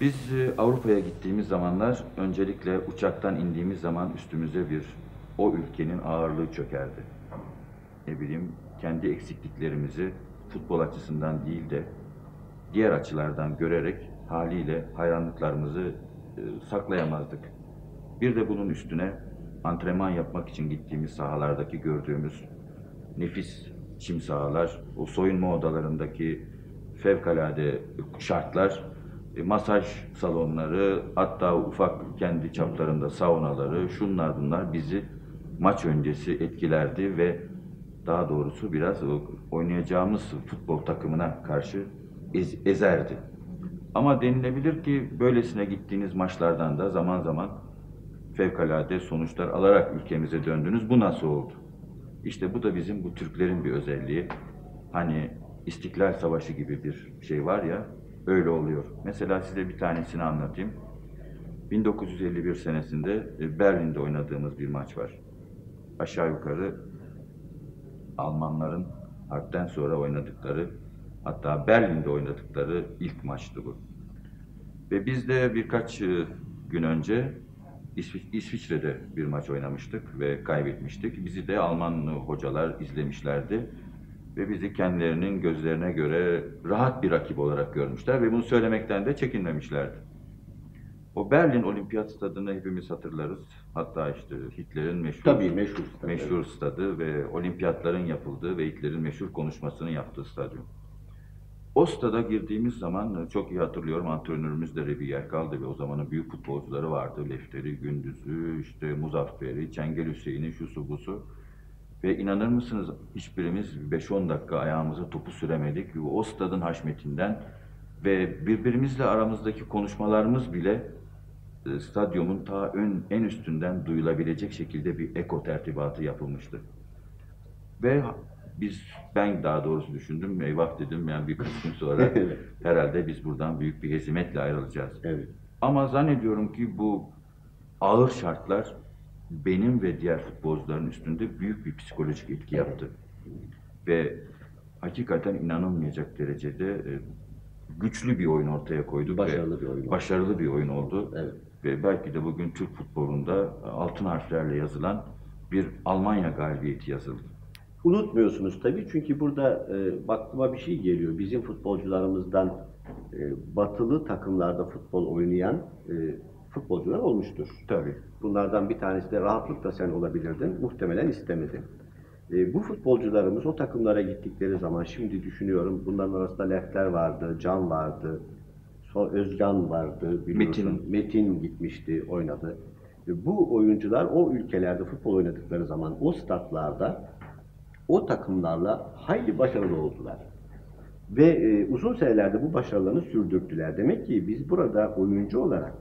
Biz Avrupa'ya gittiğimiz zamanlar öncelikle uçaktan indiğimiz zaman üstümüze o ülkenin ağırlığı çökerdi. Ne bileyim kendi eksikliklerimizi futbol açısından değil de diğer açılardan görerek haliyle hayranlıklarımızı saklayamazdık. Bir de bunun üstüne antrenman yapmak için gittiğimiz sahalardaki gördüğümüz nefis çim sahalar, o soyunma odalarındaki fevkalade şartlar, masaj salonları, hatta ufak kendi çaplarında saunaları, şunlar bunlar bizi maç öncesi etkilerdi ve daha doğrusu biraz oynayacağımız futbol takımına karşı ezerdi. Ama denilebilir ki böylesine gittiğiniz maçlardan da zaman zaman fevkalade sonuçlar alarak ülkemize döndünüz. Bu nasıl oldu? İşte bu da bizim bu Türklerin bir özelliği. Hani İstiklal Savaşı gibi bir şey var ya, öyle oluyor. Mesela size bir tanesini anlatayım. 1951 senesinde Berlin'de oynadığımız bir maç var. Aşağı yukarı Almanların harpten sonra oynadıkları, hatta Berlin'de oynadıkları ilk maçtı bu. Ve biz de birkaç gün önce İsviçre'de bir maç oynamıştık ve kaybetmiştik. Bizi de Alman hocalar izlemişlerdi ve bizi kendilerinin gözlerine göre rahat bir rakip olarak görmüşler ve bunu söylemekten de çekinmemişlerdi. O Berlin Olimpiyat Stadını hepimiz hatırlarız. Hatta işte Hitler'in meşhur stadı ve olimpiyatların yapıldığı ve Hitler'in meşhur konuşmasını yaptığı stadyum. O stada girdiğimiz zaman çok iyi hatırlıyorum, antrenörümüz de Rebi Yerkal'dı ve o zamanın büyük futbolcuları vardı. Lefter'i, Gündüz'ü, işte Muzaffer'i, Çengel Hüseyin'i, şusu busu. Ve inanır mısınız hiçbirimiz 5-10 dakika ayağımıza topu süremedik. O stadın haşmetinden ve birbirimizle aramızdaki konuşmalarımız bile stadyumun en üstünden duyulabilecek şekilde bir eko tertibatı yapılmıştı. Ve ben daha doğrusu düşündüm, eyvah dedim, yani birkaç gün sonra herhalde biz buradan büyük bir hezimetle ayrılacağız. Evet. Ama zannediyorum ki bu ağır şartlar benim ve diğer futbolcuların üstünde büyük bir psikolojik etki yaptı. Ve hakikaten inanılmayacak derecede güçlü bir oyun ortaya koyduk. Başarılı bir oyun oldu. Evet. Ve belki de bugün Türk futbolunda altın harflerle yazılan bir Almanya galibiyeti yazıldı. Unutmuyorsunuz tabii, çünkü burada aklıma bir şey geliyor. Bizim futbolcularımızdan batılı takımlarda futbol oynayan futbolcular olmuştur. Tabii. Bunlardan bir tanesi de rahatlıkla sen olabilirdin. Muhtemelen istemedin. Bu futbolcularımız o takımlara gittikleri zaman, şimdi düşünüyorum, bunların arasında Lefter vardı, Can vardı, Özcan vardı, biliyorsun. Metin gitmişti, oynadı. Bu oyuncular o ülkelerde futbol oynadıkları zaman o statlarda o takımlarla hayli başarılı oldular. Ve uzun senelerde bu başarılarını sürdürdüler. Demek ki biz burada oyuncu olarak,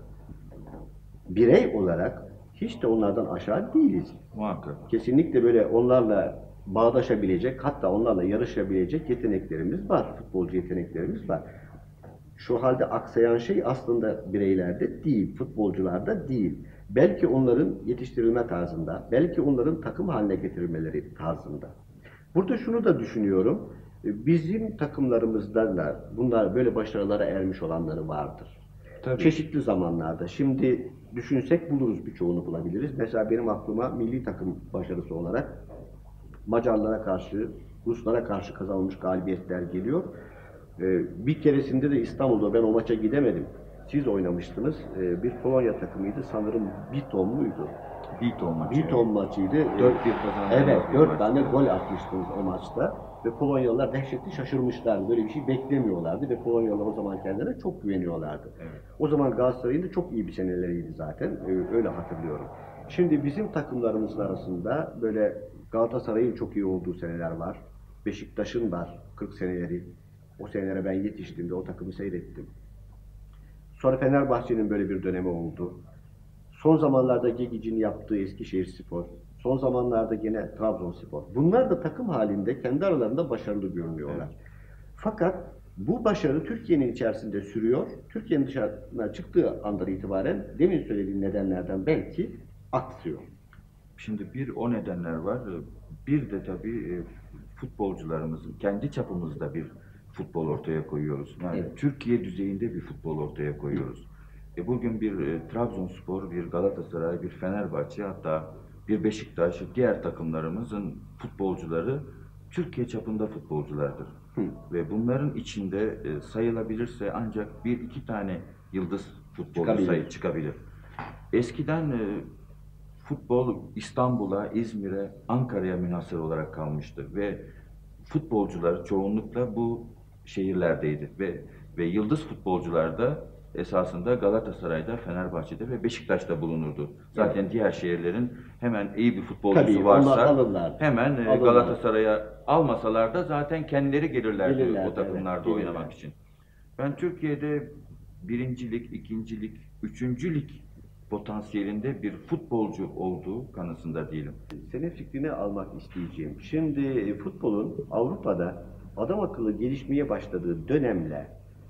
birey olarak hiç de onlardan aşağı değiliz. Muhakkak. Kesinlikle böyle onlarla bağdaşabilecek, hatta onlarla yarışabilecek yeteneklerimiz var. Futbolcu yeteneklerimiz var. Şu halde aksayan şey aslında bireylerde değil, futbolcularda değil. Belki onların yetiştirilme tarzında, belki onların takım haline getirilmeleri tarzında. Burada şunu da düşünüyorum, bizim takımlarımızdan da bunlar böyle başarılara ermiş olanları vardır. Tabii. Çeşitli zamanlarda. Şimdi düşünsek buluruz, birçoğunu bulabiliriz. Mesela benim aklıma milli takım başarısı olarak Macarlara karşı, Ruslara karşı kazanılmış galibiyetler geliyor. Bir keresinde de İstanbul'da, ben o maça gidemedim. Siz oynamıştınız. Bir Polonya takımıydı. Sanırım Bytom muydu? Bytom maçıydı. 4-1 kazandı. Evet, 4 tane gol atmıştınız o maçta. Ve Polonyalılar dehşetli şaşırmışlardı. Böyle bir şey beklemiyorlardı ve Polonyalılar o zaman kendilerine çok güveniyorlardı. Evet. O zaman Galatasaray'ın da çok iyi bir seneleriydi zaten. Öyle hatırlıyorum. Şimdi bizim takımlarımızın arasında böyle Galatasaray'ın çok iyi olduğu seneler var. Beşiktaş'ın var 40 seneleri. O senelere ben yetiştiğimde o takımı seyrettim. Sonra Fenerbahçe'nin böyle bir dönemi oldu. Son zamanlarda Gegic'in yaptığı Eskişehirspor. Son zamanlarda gene Trabzonspor. Bunlar da takım halinde kendi aralarında başarılı görünüyorlar. Evet. Fakat bu başarı Türkiye'nin içerisinde sürüyor. Türkiye'nin dışarına çıktığı andan itibaren demin söylediğim nedenlerden belki aksıyor. Şimdi o nedenler var. Bir de tabii futbolcularımızın kendi çapımızda bir futbol ortaya koyuyoruz. Yani evet. Türkiye düzeyinde bir futbol ortaya koyuyoruz. Bugün bir Trabzonspor, bir Galatasaray, bir Fenerbahçe, hatta bir Beşiktaş, diğer takımlarımızın futbolcuları Türkiye çapında futbolculardır. Hı. Ve bunların içinde sayılabilirse ancak bir iki tane yıldız futbolcu Çıkabilir. çıkabilir. Eskiden futbol İstanbul'a, İzmir'e, Ankara'ya münhasır olarak kalmıştı ve futbolcular çoğunlukla bu şehirlerdeydi ve yıldız futbolcular da esasında Galatasaray'da, Fenerbahçe'de ve Beşiktaş'ta bulunurdu. Zaten diğer şehirlerin hemen iyi bir futbolcusu Tabii, onlar varsa alırlar. hemen Alırlar. Galatasaray'a almasalar da zaten kendileri gelirlerdi Gelirlerdi, o takımlarda evet, oynamak gelirler. için. Ben Türkiye'de birincilik, ikincilik, üçüncülük potansiyelinde bir futbolcu olduğu kanısında değilim. Senin fikrini almak isteyeceğim. Şimdi futbolun Avrupa'da adam akıllı gelişmeye başladığı dönemle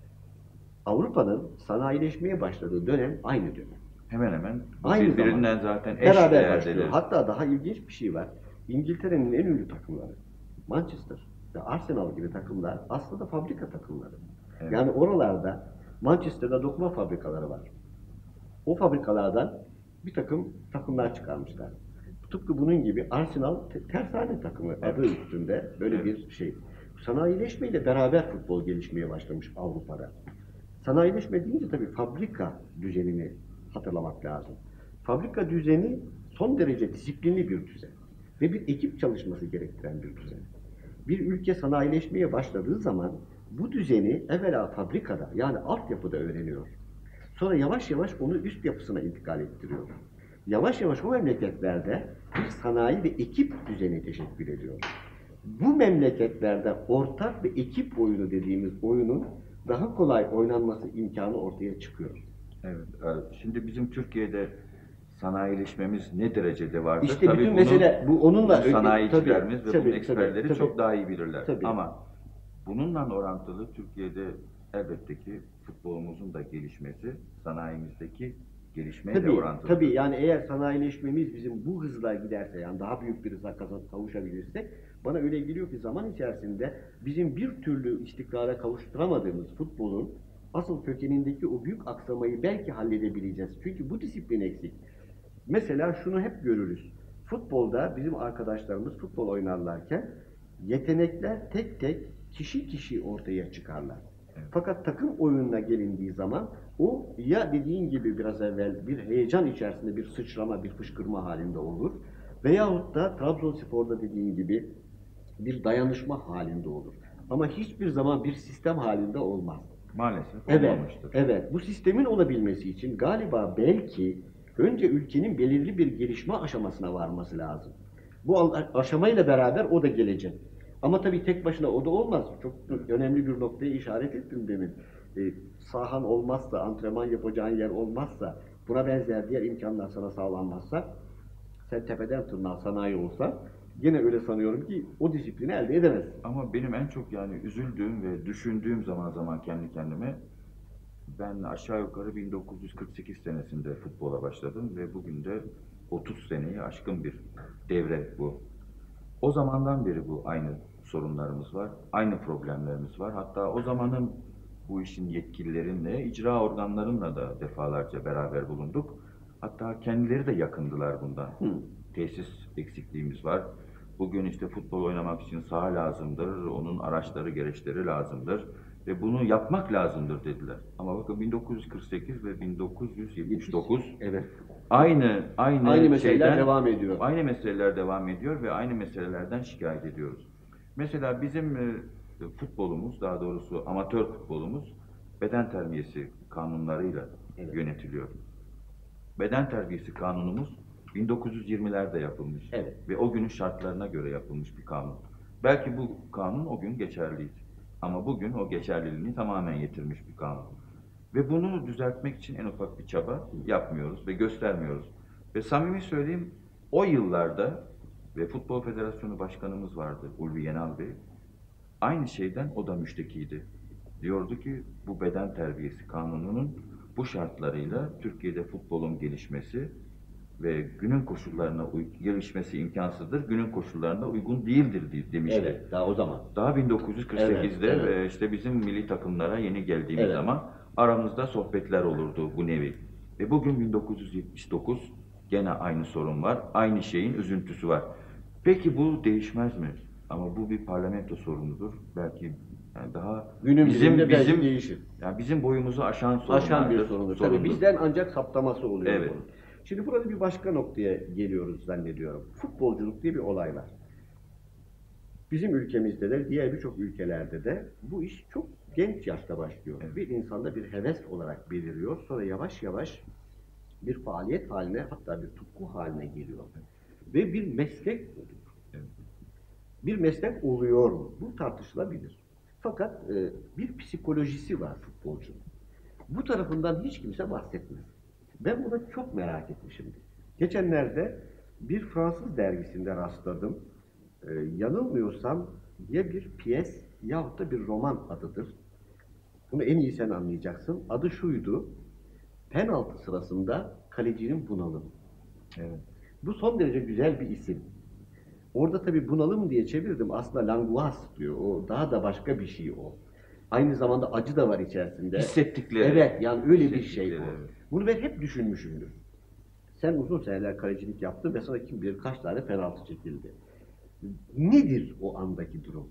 Avrupa'nın sanayileşmeye başladığı dönem aynı dönem. Hemen hemen Aynı birbirinden zaman. zaten eş Beraber değerdeler. başlıyor. Hatta daha ilginç bir şey var. İngiltere'nin en ünlü takımları Manchester ve Arsenal gibi takımlar aslında fabrika takımları. Evet. Yani oralarda Manchester'da dokuma fabrikaları var. O fabrikalardan bir takım takımlar çıkarmışlar. Tıpkı bunun gibi Arsenal tersane takımı adı üstünde böyle Evet. bir şey. Sanayileşmeyle beraber futbol gelişmeye başlamış Avrupa'da. Sanayileşme deyince tabii fabrika düzenini hatırlamak lazım. Fabrika düzeni son derece disiplinli bir düzen ve bir ekip çalışması gerektiren bir düzen. Bir ülke sanayileşmeye başladığı zaman bu düzeni evvela fabrikada yani altyapıda öğreniyor. Sonra yavaş yavaş onu üst yapısına intikal ettiriyor. Yavaş yavaş o memleketlerde bir sanayi ve ekip düzeni teşekkül ediyor. Bu memleketlerde ortak ve ekip oyunu dediğimiz oyunun daha kolay oynanması imkanı ortaya çıkıyor. Evet. Şimdi bizim Türkiye'de sanayileşmemiz ne derecede vardır? İşte Tabii bütün bunu mesele bu onunla sanayicilerimiz ve tabii, bunun eksperleri tabii. çok daha iyi bilirler. Tabii. Ama bununla orantılı Türkiye'de elbette ki futbolumuzun da gelişmesi sanayimizdeki gelişmeyle Tabii, orantılı. tabii yani eğer sanayileşmemiz bizim bu hızla giderse yani daha büyük bir hıza kavuşabilirsek bana öyle geliyor ki zaman içerisinde bizim bir türlü istikrara kavuşturamadığımız futbolun asıl kökenindeki o büyük aksamayı belki halledebileceğiz. Çünkü bu disiplin eksik. Mesela şunu hep görürüz. Futbolda bizim arkadaşlarımız futbol oynarlarken yetenekler tek tek kişi kişi ortaya çıkarlar. Fakat takım oyununa gelindiği zaman o ya dediğin gibi biraz evvel bir heyecan içerisinde bir sıçrama, bir fışkırma halinde olur. Veyahut da Trabzonspor'da dediğin gibi bir dayanışma halinde olur. Ama hiçbir zaman bir sistem halinde olmaz. Maalesef Evet, olmamıştır. evet. Bu sistemin olabilmesi için galiba belki önce ülkenin belirli bir gelişme aşamasına varması lazım. Bu aşamayla beraber o da gelecek. Ama tabii tek başına o da olmaz. Çok önemli bir noktaya işaret ettim demin. Sahan olmazsa, antrenman yapacağın yer olmazsa, buna benzer diğer imkanlar sana sağlanmazsa, sen tepeden tırnağa sanayi olsa, yine öyle sanıyorum ki o disiplini elde edemezsin. Ama benim en çok yani üzüldüğüm ve düşündüğüm zaman zaman kendi kendime, ben aşağı yukarı 1948 senesinde futbola başladım ve bugün de 30 seneyi aşkın bir devre bu. O zamandan beri bu aynı sorunlarımız var, aynı problemlerimiz var. Hatta o zamanın bu işin yetkililerinle, icra organlarıyla da defalarca beraber bulunduk. Hatta kendileri de yakındılar bundan. Tesis eksikliğimiz var. Bugün işte futbol oynamak için saha lazımdır, onun araçları, gereçleri lazımdır ve bunu yapmak lazımdır dediler. Ama bakın 1948 ve 1979 Evet. aynı meseleler devam ediyor. Aynı meseleler devam ediyor ve aynı meselelerden şikayet ediyoruz. Mesela bizim futbolumuz, daha doğrusu amatör futbolumuz beden terbiyesi kanunlarıyla yönetiliyor. Beden terbiyesi kanunumuz 1920'lerde yapılmış ve o günün şartlarına göre yapılmış bir kanun. Belki bu kanun o gün geçerliydi ama bugün o geçerliliğini tamamen yitirmiş bir kanun. Ve bunu düzeltmek için en ufak bir çaba yapmıyoruz ve göstermiyoruz. Ve samimi söyleyeyim, o yıllarda ve Futbol Federasyonu Başkanımız vardı, Ulvi Yenal Bey. Aynı şeyden o da müştekiydi. Diyordu ki bu beden terbiyesi kanununun bu şartlarıyla Türkiye'de futbolun gelişmesi ve günün koşullarına gelişmesi imkansızdır, günün koşullarına uygun değildir demişti. Evet, daha o zaman. Daha 1948'de Evet. işte bizim milli takımlara yeni geldiğimiz zaman Aramızda sohbetler olurdu bu nevi. Ve bugün 1979 gene aynı sorun var. Aynı şeyin üzüntüsü var. Peki bu değişmez mi? Ama bu bir parlamento sorunudur. Belki yani daha Günün birinde belki bizim değişir. yani bizim boyumuzu aşan Aşan bir sorunlardır, sorundur. Tabii bizden ancak saptaması oluyor Evet. bunun. Şimdi burada bir başka noktaya geliyoruz zannediyorum. Futbolculuk diye bir olay var. Bizim ülkemizde de diğer birçok ülkelerde de bu iş çok genç yaşta başlıyor. Evet. Bir insanda bir heves olarak beliriyor. Sonra yavaş yavaş bir faaliyet haline, hatta bir tutku haline geliyor. Ve bir meslek oluyor. Evet. Bir meslek oluyor mu? Bu tartışılabilir. Fakat bir psikolojisi var futbolcunun. Bu tarafından hiç kimse bahsetmez. Ben buna çok merak etmişimdir. Geçenlerde bir Fransız dergisinde rastladım. Yanılmıyorsam ya bir piyes yahut da bir roman adıdır. Bunu en iyi sen anlayacaksın. Adı şuydu: penaltı sırasında kalecinin bunalımı. Evet. Bu son derece güzel bir isim. Orada tabii bunalım diye çevirdim. Aslında languas diyor. O daha da başka bir şey o. Aynı zamanda acı da var içerisinde. Hissettikleri. Evet, yani öyle bir şey Hissettikleri, o. evet. Bunu ben hep düşünmüşümdür. Sen uzun seneler kalecilik yaptın ve sana kim bilir kaç tane penaltı çekildi. Nedir o andaki durum?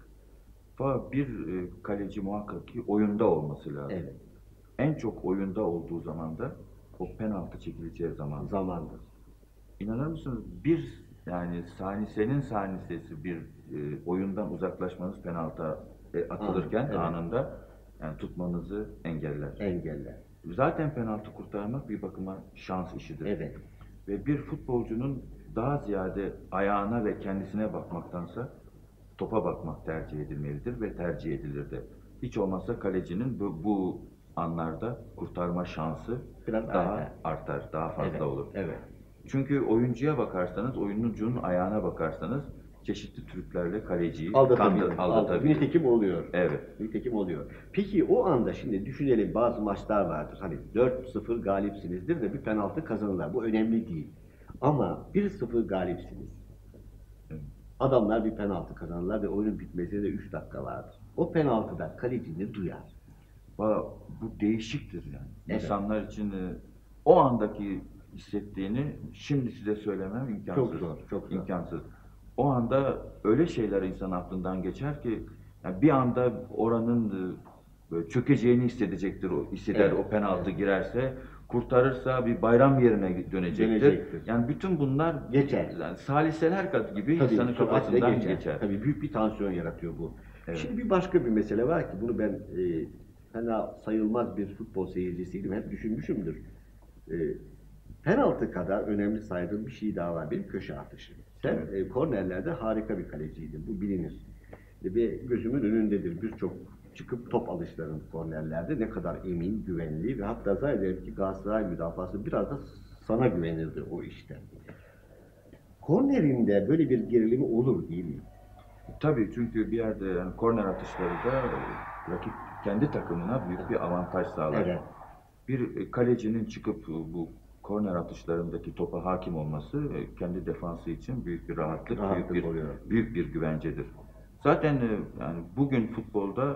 Bir kaleci muhakkak ki oyunda olması lazım. Evet, En çok oyunda olduğu zaman da o penaltı çekileceği zaman. zamandır. İnanır mısınız? Yani sanisenin sanisesi bir oyundan uzaklaşmanız penaltı atılırken Evet. anında yani tutmanızı engeller. Engeller. Zaten penaltı kurtarmak bir bakıma şans işidir. Evet, Ve bir futbolcunun daha ziyade ayağına ve kendisine bakmaktansa topa bakmak tercih edilmelidir ve tercih edilir de. Hiç olmazsa kalecinin bu anlarda kurtarma şansı Biraz daha artar. artar, daha fazla evet, olur. evet. Çünkü oyuncuya bakarsanız, oyuncunun ayağına bakarsanız çeşitli triklerle kaleciyi Aldatabilir. aldatabilir. Nitekim oluyor. Evet. Nitekim oluyor. Peki o anda şimdi düşünelim, bazı maçlar vardır. Hani 4-0 galipsinizdir de bir penaltı kazanırlar. Bu önemli değil. Ama 1-0 galipsiniz. Evet. Adamlar bir penaltı kazanırlar ve oyunun bitmesine de 3 dakika vardır. O penaltıda kaleci ne duyar? Bu değişiktir yani. Evet. İnsanlar için o andaki hissettiğini şimdi size söylemem imkansız. Çok zor, çok zor. İmkansız. O anda öyle şeyler insan aklından geçer ki yani bir anda oranın böyle çökeceğini hisseder Evet, o penaltı girerse, kurtarırsa bir bayram yerine dönecektir. Yani bütün bunlar Geçer. Yani saliseler gibi Tabii, insanın süratle kafasından geçer. Tabii büyük bir tansiyon yaratıyor bu. Evet. Şimdi bir başka bir mesele var ki bunu ben fena sayılmaz bir futbol seyircisiydim. Hep düşünmüşümdür. Penaltı kadar önemli saydığım bir şey daha var. Benim köşe atışı. Sen kornerlerde harika bir kaleciydin. Bu bilinir. Ve gözümün önündedir birçok çıkıp top alışların kornerlerde. Ne kadar emin, güvenli ve hatta zannederim ki Galatasaray müdafası biraz da sana güvenirdi o işte. Kornerinde böyle bir gerilimi olur değil mi? Tabii, çünkü bir yerde yani korner atışları da rakip kendi takımına büyük bir avantaj sağlar. Evet. Bir kalecinin çıkıp bu korner atışlarındaki topa hakim olması kendi defansı için büyük bir rahatlık, Oluyor. büyük bir güvencedir. Zaten yani bugün futbolda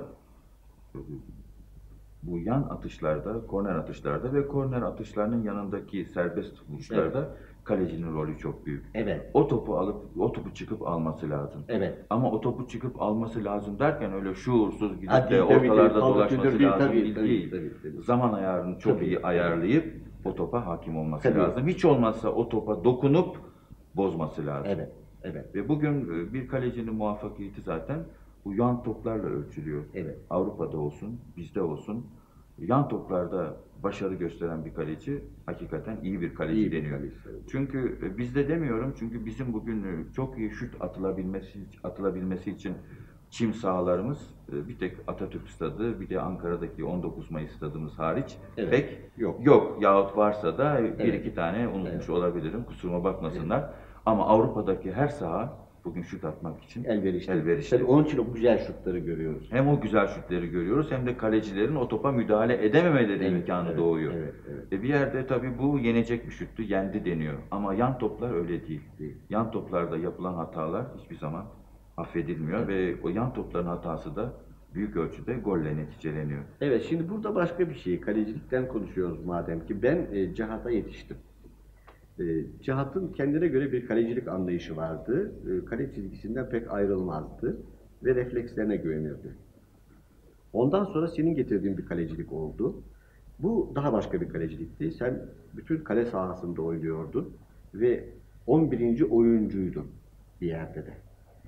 bu yan atışlarda, korner atışlarda ve korner atışlarının yanındaki serbest vuruşlarda kalecinin rolü çok büyük. Evet. O topu çıkıp alması lazım. Evet. Ama o topu çıkıp alması lazım derken öyle şuursuz gidip Tabii, de tabii, ortalarda tabii. dolaşması Tabii, lazım tabii, değil. tabii. Zaman ayarını çok Tabii. iyi ayarlayıp o topa hakim olması Tabii. lazım. Hiç olmazsa o topa dokunup bozması lazım. Evet. Evet. Ve bugün bir kalecinin muvaffakiyeti zaten bu yan toplarla ölçülüyor. Evet. Avrupa'da olsun, bizde olsun. Yan toplarda başarı gösteren bir kaleci hakikaten iyi bir kaleci İyi bir deniyor. kaleci. Çünkü bizde demiyorum, çünkü bizim bugün çok iyi şut atılabilmesi için çim sahalarımız bir tek Atatürk Stadı, bir de Ankara'daki 19 Mayıs stadımız hariç pek yok. Yahut varsa da bir iki tane unutmuş olabilirim, kusuruma bakmasınlar. Ama Avrupa'daki her saha bugün şut atmak için elverişli. Tabii onun için o güzel şutları görüyoruz. Hem o güzel şutları görüyoruz hem de kalecilerin o topa müdahale edememeleri imkanı doğuyor. Evet. Bir yerde tabii bu yenecek bir şuttu, yendi deniyor. Ama yan toplar öyle değil. Yan toplarda yapılan hatalar hiçbir zaman affedilmiyor ve o yan topların hatası da büyük ölçüde golle neticeleniyor. Evet, şimdi burada başka bir şey. Kalecilikten konuşuyoruz madem ki. Ben Cihat'a yetiştim. Cihat'ın kendine göre bir kalecilik anlayışı vardı. Kale çizgisinden pek ayrılmazdı ve reflekslerine güvenirdi. Ondan sonra senin getirdiğin bir kalecilik oldu. Bu daha başka bir kalecilikti. Sen bütün kale sahasında oynuyordun ve 11. oyuncuydun bir yerde de.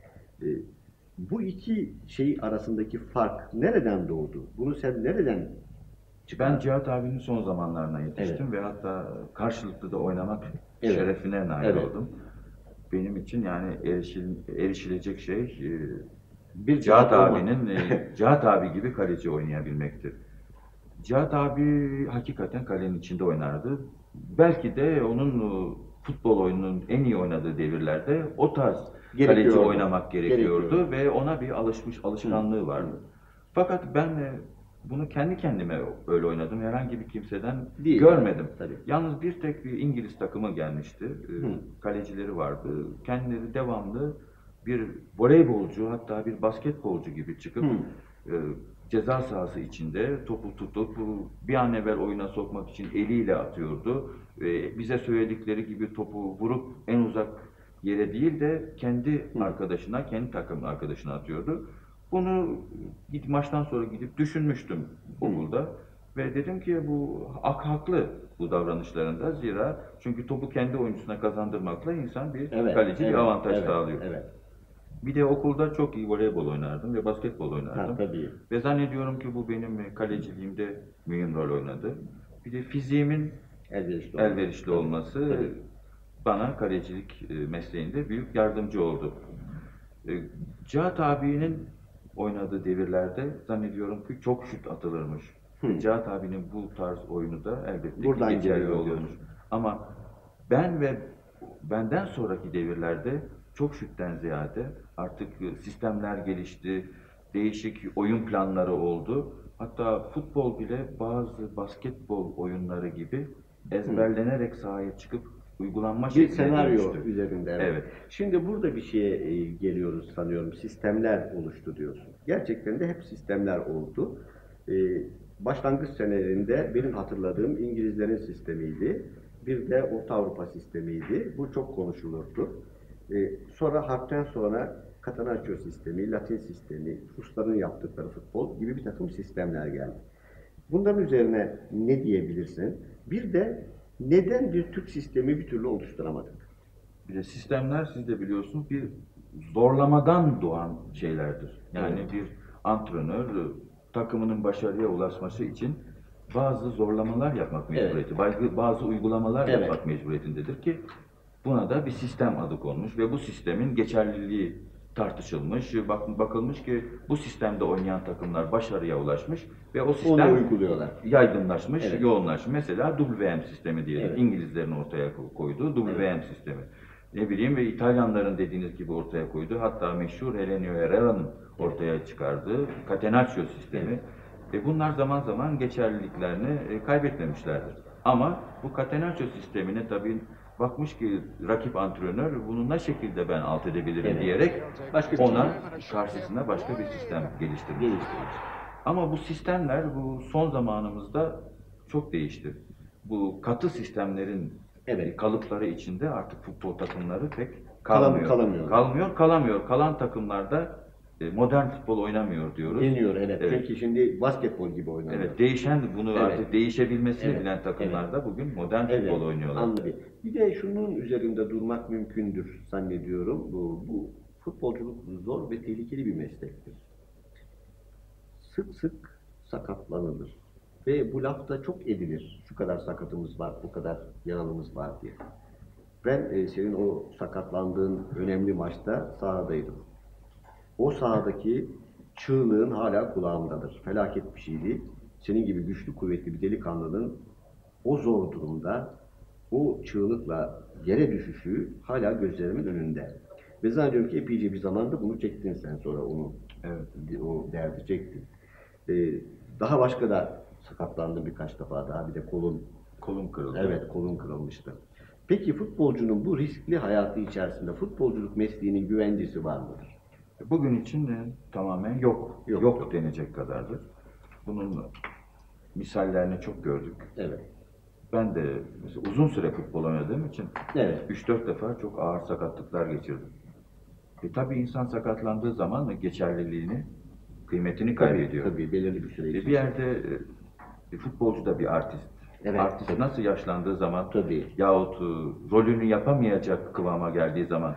Bu iki şey arasındaki fark nereden doğdu? Bunu sen nereden Ben çıkardın? Cihat abinin son zamanlarına yetiştim Evet. ve hatta karşılıklı da oynamak Evet. şerefine nail Evet. oldum. Benim için yani erişilecek şey Bir Cihat Cihat abinin Cihat abi gibi kaleci oynayabilmektir. Cihat abi hakikaten kalenin içinde oynardı. Belki de onun futbol oyununun en iyi oynadığı devirlerde o tarz kaleci Gerekiyordu. oynamak gerekiyordu Gerekiyordu. ve ona bir alışkanlığı vardı. Fakat ben bunu kendi kendime öyle oynadım. Herhangi bir kimseden Değil. görmedim. Tabii. Yalnız bir tek bir İngiliz takımı gelmişti. Kalecileri vardı. Kendileri devamlı bir voleybolcu hatta bir basketbolcu gibi çıkıp ceza sahası içinde topu tutup bir an evvel oyuna sokmak için eliyle atıyordu. Bize söyledikleri gibi topu vurup en uzak yere değil de kendi arkadaşına, kendi takım arkadaşına atıyordu. Bunu maçtan sonra gidip düşünmüştüm okulda ve dedim ki bu haklı bu davranışlarında, zira çünkü topu kendi oyuncusuna kazandırmakla insan bir kaleci bir avantaj sağlıyor. Evet. Bir de okulda çok iyi voleybol oynardım ve basketbol oynardım. Tabii. Ve zannediyorum ki bu benim kaleciliğimde mühim rol oynadı. Bir de fiziğimin elverişli olması Tabii. bana kalecilik mesleğinde büyük yardımcı oldu. Cihat abinin oynadığı devirlerde zannediyorum ki çok şut atılırmış. Cihat abinin bu tarz oyunu da elbette Buradan ki geçerli geliyor olurmuş. diyorsun. Ama ben ve benden sonraki devirlerde çok şutten ziyade artık sistemler gelişti, değişik oyun planları oldu. Hatta futbol bile bazı basketbol oyunları gibi ezberlenerek sahaya çıkıp uygulanma Bir şekline senaryo dönüştü. üzerinde. Evet. Şimdi burada bir şeye geliyoruz sanıyorum. Sistemler oluştu diyorsun. Gerçekten de hep sistemler oldu. Başlangıç senelerinde benim hatırladığım İngilizlerin sistemiydi. Bir de Orta Avrupa sistemiydi. Bu çok konuşulurdu. Sonra harpten sonra Catenaccio sistemi, Latin sistemi, Rusların yaptıkları futbol gibi bir takım sistemler geldi. Bunların üzerine ne diyebilirsin? Bir de neden bir Türk sistemi bir türlü oluşturamadık? Bir de sistemler siz de biliyorsunuz bir zorlamadan doğan şeylerdir. Yani bir antrenör takımının başarıya ulaşması için bazı zorlamalar yapmak mecburiyeti, bazı uygulamalar yapmak mecburiyetindedir ki buna da bir sistem adı konmuş ve bu sistemin geçerliliği tartışılmış. Bakılmış ki bu sistemde oynayan takımlar başarıya ulaşmış ve o sistem Onu uyguluyorlar. yaygınlaşmış, yoğunlaşmış. Mesela WM sistemi diyelim. Evet. İngilizlerin ortaya koyduğu WM sistemi. Ne bileyim ve İtalyanların dediğiniz gibi ortaya koyduğu, hatta meşhur Helenio Herrera'nın ortaya çıkardığı Catenaccio sistemi. Bunlar zaman zaman geçerliliklerini kaybetmemişlerdir. Ama bu Catenaccio sistemine tabii bakmış ki rakip antrenör bunu ne şekilde ben alt edebilirim diyerek ona karşısına başka bir sistem geliştirmiş. Ama bu sistemler bu son zamanımızda çok değişti. Bu katı sistemlerin kalıpları içinde artık futbol takımları pek kalamıyor. Kalan takımlarda modern futbol oynamıyor diyoruz. Deniyor Çünkü şimdi basketbol gibi oynanıyor. Evet, değişen bunu artık değişebilmesini bilen takımlarda bugün modern futbol oynuyorlar. Anladım. Bir de şunun üzerinde durmak mümkündür zannediyorum. Bu futbolculuk zor ve tehlikeli bir meslektir. Sık sık sakatlanılır. Ve bu laf da çok edilir. Şu kadar sakatımız var, bu kadar yaralımız var diye. Ben senin o sakatlandığın önemli maçta sahadaydım. O sahadaki çığlığın hala kulağımdadır. Felaket bir şeydi. Senin gibi güçlü, kuvvetli bir delikanlının o zor durumda o çığlıkla yere düşüşü hala gözlerimin önünde. Ve zannediyorum ki epeyce bir zamanda bunu çektin sen sonra onu. O derdi çektin. Daha başka da sakatlandım birkaç defa daha. Bir de Kolum kırıldı. Evet, kolum kırılmıştı. Peki futbolcunun bu riskli hayatı içerisinde futbolculuk mesleğinin güvencesi var mıdır? Bugün için tamamen yok. Yok. Yok denecek kadardır. Bunun misallerini çok gördük. Evet. Ben de mesela uzun süre futbol oynadığım için Evet. 3-4 defa çok ağır sakatlıklar geçirdim. Tabii insan sakatlandığı zaman geçerliliğini, kıymetini kaybediyor. Tabii belirli bir süre için. Bir yerde futbolcu da bir artist. Evet, Artist tabii. nasıl yaşlandığı zaman Tabii. yahut rolünü yapamayacak kıvama geldiği zaman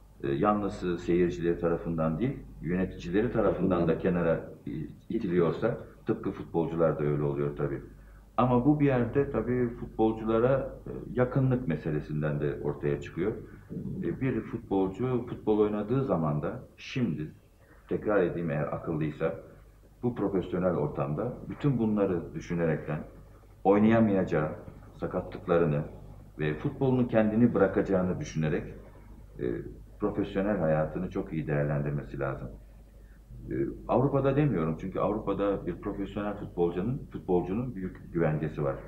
yalnız seyircileri tarafından değil, yöneticileri tarafından da kenara itiliyorsa tıpkı futbolcular da öyle oluyor tabii. Ama bu bir yerde tabii futbolculara yakınlık meselesinden de ortaya çıkıyor. Bir futbolcu futbol oynadığı zaman da şimdi tekrar edeyim eğer akıllıysa bu profesyonel ortamda bütün bunları düşünerekten oynayamayacağı sakatlıklarını ve futbolun kendini bırakacağını düşünerek e, profesyonel hayatını çok iyi değerlendirmesi lazım. Avrupa'da demiyorum çünkü Avrupa'da bir profesyonel futbolcunun büyük güvencesi var.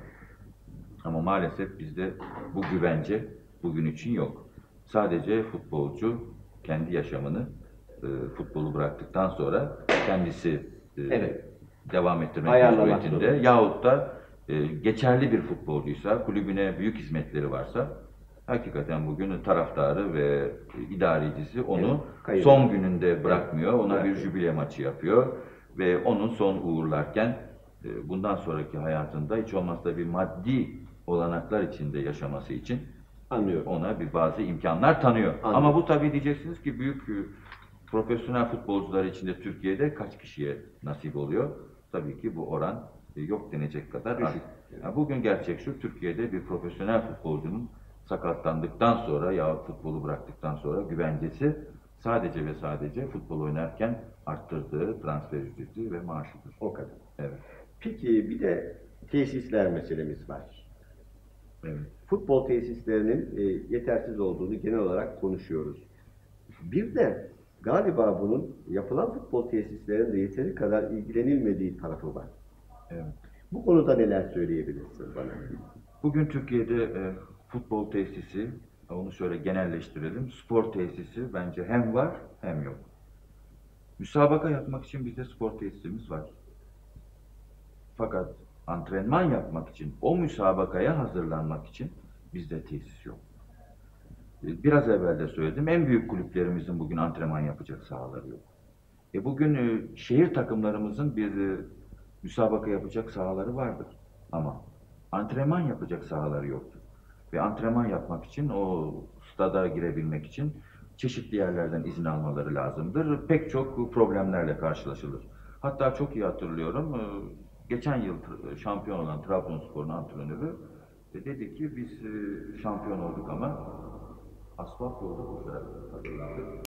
Ama maalesef bizde bu güvence bugün için yok. Sadece futbolcu kendi yaşamını futbolu bıraktıktan sonra kendisi Evet. devam ettirmek Ayarlamak mecburiyetinde zorunda. yahut da geçerli bir futbolcuysa, kulübüne büyük hizmetleri varsa hakikaten bugün taraftarı ve idarecisi onu kayırıyor. son gününde bırakmıyor. Ona bir Bırakmıyor. jübile maçı yapıyor ve onun son uğurlarken bundan sonraki hayatında hiç olmazsa bir maddi olanaklar içinde yaşaması için Anlıyorum. ona bir bazı imkanlar tanıyor. Anladım. Ama bu tabii diyeceksiniz ki büyük profesyonel futbolcular içinde Türkiye'de kaç kişiye nasip oluyor? Tabii ki bu oran yok denecek kadar az. Düşük. Yani bugün gerçek şu, Türkiye'de bir profesyonel futbolcunun sakatlandıktan sonra ya futbolu bıraktıktan sonra güvencesi sadece ve sadece futbol oynarken arttırdığı transfer ücreti ve maaşıdır. O kadar. Evet. Peki bir de tesisler meselemiz var. Evet. Futbol tesislerinin yetersiz olduğunu genel olarak konuşuyoruz. Bir de galiba bunun yapılan futbol tesislerinde yeteri kadar ilgilenilmediği tarafı var. Evet. Bu konuda neler söyleyebilirsin bana? Bugün Türkiye'de futbol tesisi, onu şöyle genelleştirelim, spor tesisi bence hem var hem yok. Müsabaka yapmak için bizde spor tesisimiz var. Fakat antrenman yapmak için, o müsabakaya hazırlanmak için bizde tesis yok. Biraz evvel de söyledim, en büyük kulüplerimizin bugün antrenman yapacak sahaları yok. Bugün şehir takımlarımızın bir müsabaka yapacak sahaları vardır. Ama antrenman yapacak sahaları yoktur. Ve antrenman yapmak için, o stada girebilmek için çeşitli yerlerden izin almaları lazımdır. Pek çok problemlerle karşılaşılır. Hatta çok iyi hatırlıyorum, geçen yıl şampiyon olan Trabzonspor'un antrenörü dedi ki biz şampiyon olduk ama asfalt yolda koşarak kazandık.